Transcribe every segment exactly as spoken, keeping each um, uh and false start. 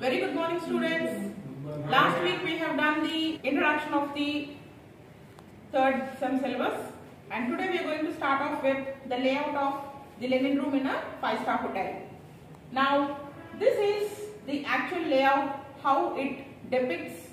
Very good morning, students. Last week we have done the introduction of the third sem syllabus, and today we are going to start off with the layout of the linen room in a five-star hotel. Now, this is the actual layout, how it depicts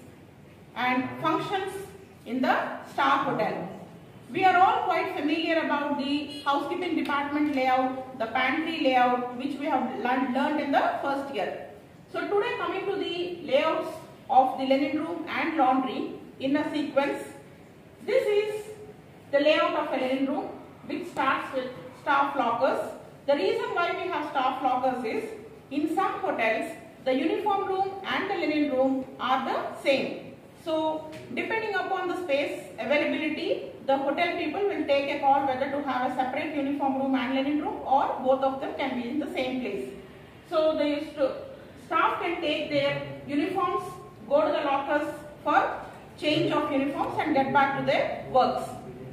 and functions in the star hotel. We are all quite familiar about the housekeeping department layout, the pantry layout, which we have learned, learned in the first year. So today, coming to the layouts of the linen room and laundry in a sequence. This is the layout of a linen room, which starts with staff lockers. The reason why we have staff lockers is, in some hotels, the uniform room and the linen room are the same. So, depending upon the space availability, the hotel people will take a call whether to have a separate uniform room and linen room, or both of them can be in the same place. So, the staff can take their uniforms, go to the lockers for change of uniforms and get back to their works.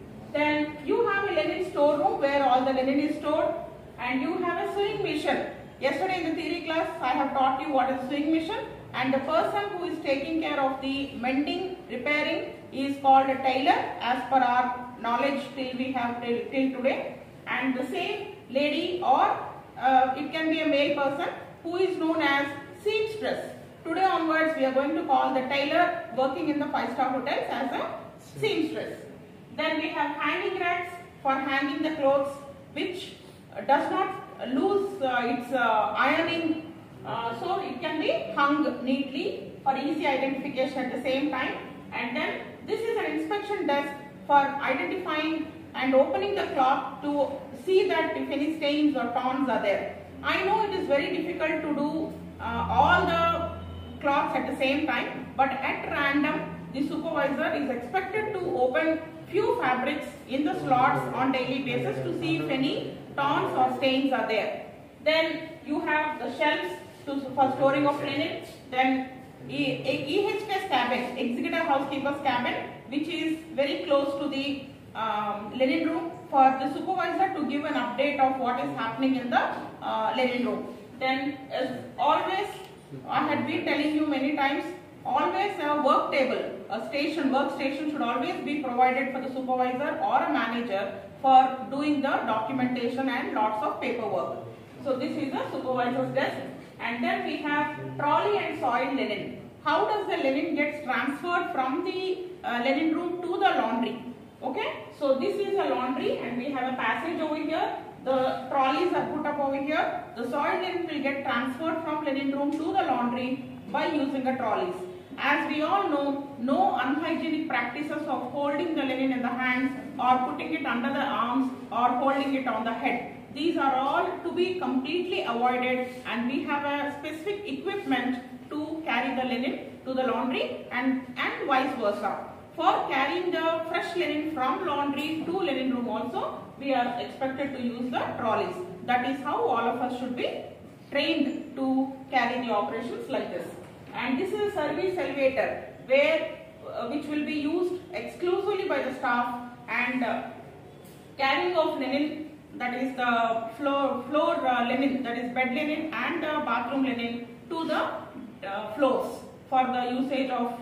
Then you have a linen storeroom where all the linen is stored, and you have a sewing machine. Yesterday in the theory class, I have taught you what is sewing machine, and the person who is taking care of the mending, repairing is called a tailor as per our knowledge till we have till, till today. And the same lady, or uh, it can be a male person, who is known as seamstress. Today onwards, we are going to call the tailor working in the five-star hotels as a seamstress. Then we have hanging racks for hanging the clothes, which does not lose uh, its uh, ironing, uh, so it can be hung neatly for easy identification at the same time. And then this is an inspection desk for identifying and opening the cloth to see that if any stains or torns are there. I know it is very difficult to do uh, all the cloths at the same time, but at random the supervisor is expected to open few fabrics in the slots on daily basis to see if any torns or stains are there. Then you have the shelves to, for storing of linen. Then E H K's cabin, executive housekeeper's cabin, which is very close to the um, linen room, for the supervisor to give an update of what is happening in the uh, linen room. Then as always, I had been telling you many times, always a work table, a station, workstation should always be provided for the supervisor or a manager for doing the documentation and lots of paperwork. So this is the supervisor's desk. And then we have trolley and soiled linen. How does the linen gets transferred from the uh, linen room to the laundry? Okay, so this is a laundry and we have a passage over here. The trolleys are put up over here. The soiled linen will get transferred from linen room to the laundry by using the trolleys. As we all know, no unhygienic practices of holding the linen in the hands or putting it under the arms or holding it on the head. These are all to be completely avoided, and we have a specific equipment to carry the linen to the laundry and, and vice versa. For carrying the fresh linen from laundry to linen room also, we are expected to use the trolleys. That is how all of us should be trained to carry the operations like this. And this is a service elevator where uh, which will be used exclusively by the staff, and uh, carrying of linen, that is the floor, floor uh, linen, that is bed linen and uh, bathroom linen to the uh, floors for the usage of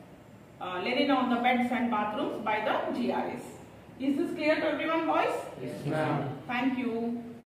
uh, linen on the beds and bathrooms by the G R S. Is this clear to everyone, boys? Yes, ma'am. Thank you.